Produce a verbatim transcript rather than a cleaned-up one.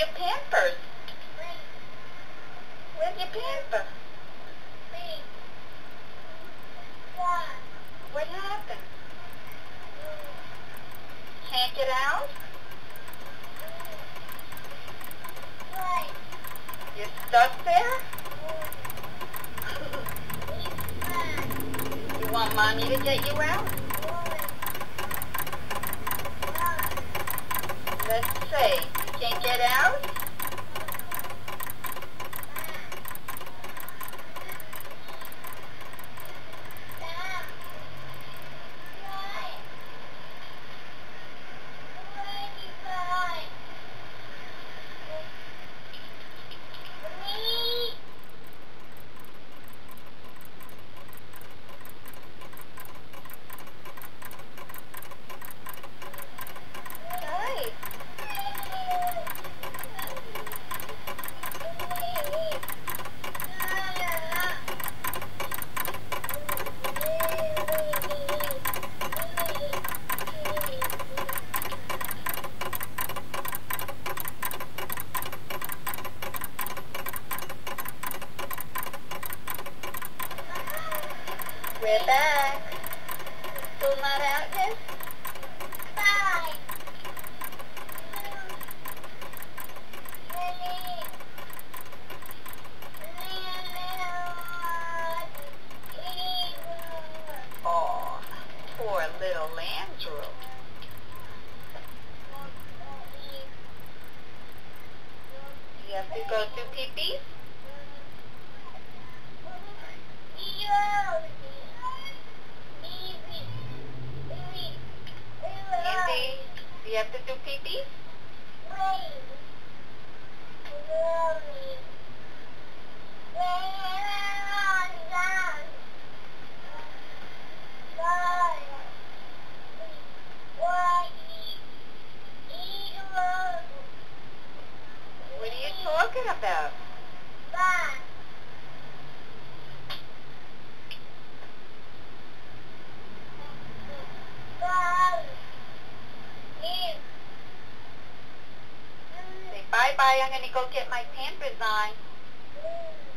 your Pampers? Where's your Pampers? What happened? Can't get out? You're stuck there? You want Mommy to get you out? Let's see. You can't get out? We're back. Still not out yet? Bye. Oh, poor little Landrew. You have to go through pee-pee? Andy, do you have to do pee-pee? What are you talking about? Say bye-bye. I'm going to go get my Pampers on.